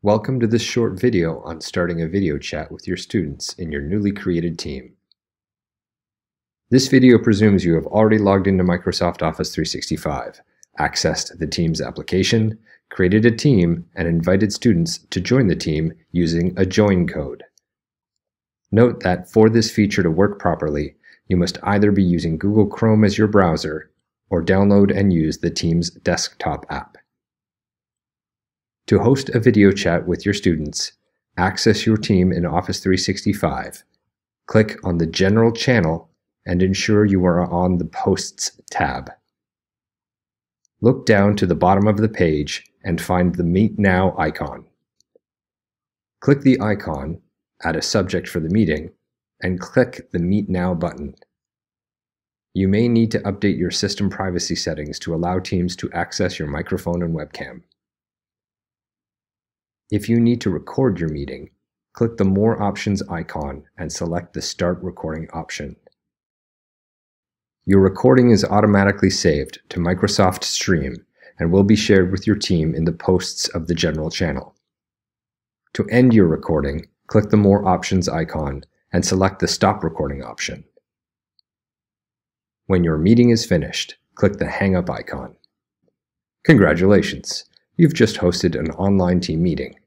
Welcome to this short video on starting a video chat with your students in your newly created team. This video presumes you have already logged into Microsoft Office 365, accessed the Teams application, created a team, and invited students to join the team using a join code. Note that for this feature to work properly, you must either be using Google Chrome as your browser or download and use the Teams desktop app. To host a video chat with your students, access your team in Office 365, click on the General channel, and ensure you are on the Posts tab. Look down to the bottom of the page and find the Meet Now icon. Click the icon, add a subject for the meeting, and click the Meet Now button. You may need to update your system privacy settings to allow teams to access your microphone and webcam. If you need to record your meeting, click the More Options icon and select the Start Recording option. Your recording is automatically saved to Microsoft Stream and will be shared with your team in the posts of the General channel. To end your recording, click the More Options icon and select the Stop Recording option. When your meeting is finished, click the Hang Up icon. Congratulations! You've just hosted an online team meeting.